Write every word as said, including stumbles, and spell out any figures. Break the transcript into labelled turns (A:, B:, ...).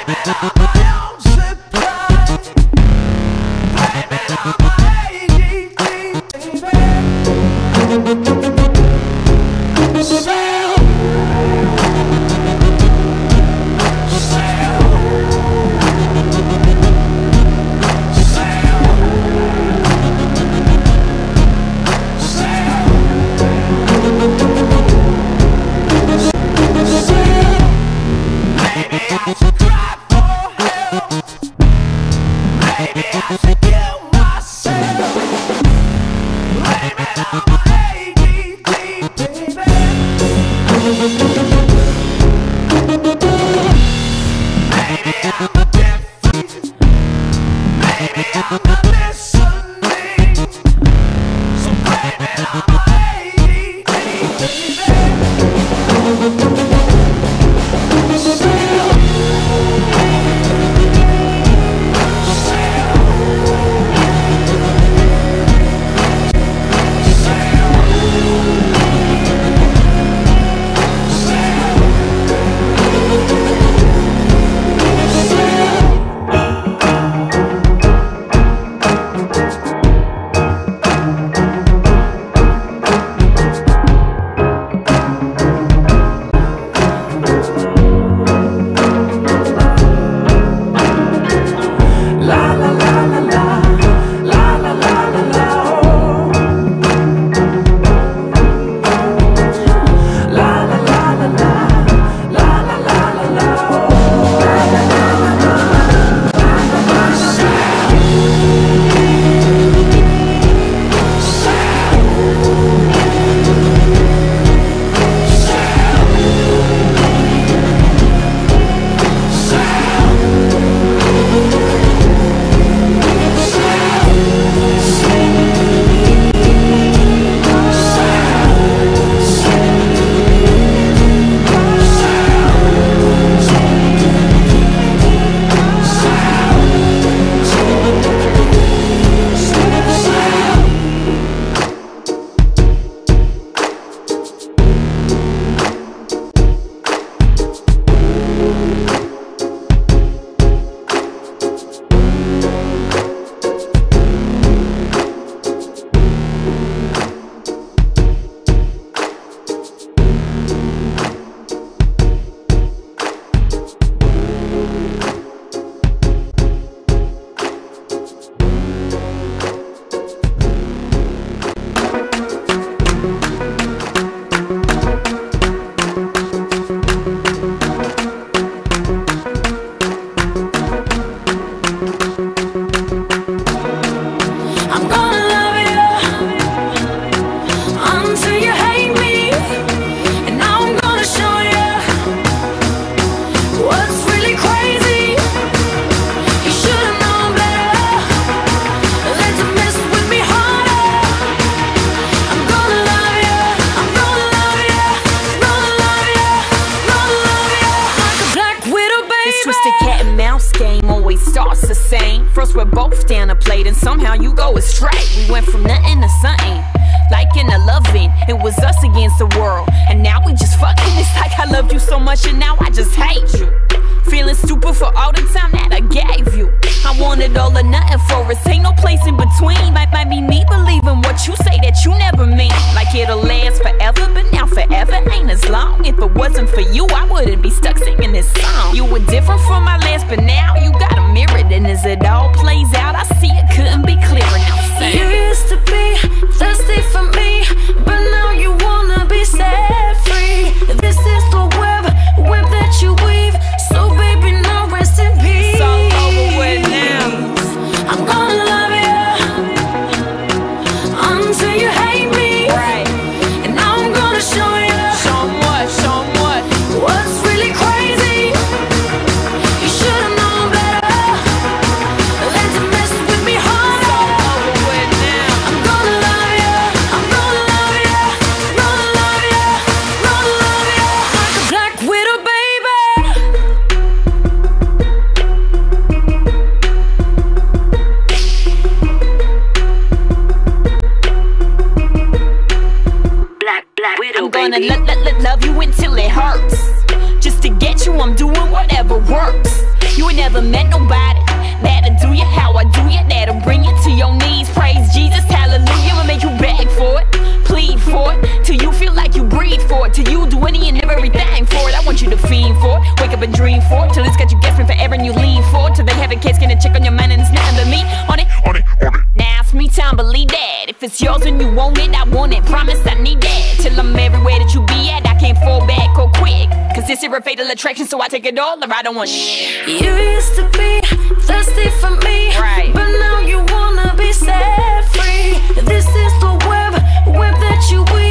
A: First we're both down a plate and somehow you go astray. We went from nothing to something, liking to loving. It was us against the world, and now we just fucking. It's like I loved you so much and now I just hate you. Feeling stupid for all the time that I gave you. I wanted all or nothing for us, ain't no place in between. Might, might be me believing what you say that you never mean. Like it'll last forever, but now forever ain't as long. If it wasn't for you, I wouldn't be stuck singing this song. You were different from my last, but now you got a mirror. And as it all plays out, I see it couldn't be clearer. Now sing.
B: You used to be thirsty for me, but now you wanna be set free. This is the web, web that you weave. So baby, now rest in peace.
A: It's all over with now.
B: I'm gonna love you until you hate me,
A: right?
B: And now I'm gonna show you.
A: Show 'em what, show 'em what.
B: What's really crazy? You should've known better than to mess with me harder.
A: It's all over with now.
B: I'm gonna love you, I'm gonna love you, gonna love you, gonna love you like a black widow, baby. Black, black widow,
A: I'm gonna
B: baby.
A: lo lo lo love you until it hurts. Just to get you, I'm doing whatever works. You ain't never met nobody that'll do you how I do you, that'll bring you to your knees. Praise Jesus, hallelujah. I'ma make you beg for it, plead for it, till you feel like you breathe for it, till you do any and everything for it. I want you to fiend for it, wake up and dream for it, till it's got you guessing forever and you lean for it, till they have a case, gonna check on your mind and it's nothing but me on it, on it, on it. Now it's me time, believe that. If it's yours and you want it, I want it. Promise I need that, till I'm everywhere that you be at. I can't fall back or quick, cause this is a fatal attraction, so I take it all or I don't want shit.
B: You used to be thirsty for me,
A: right,
B: but now you wanna be set free. This is the web, web that you weave.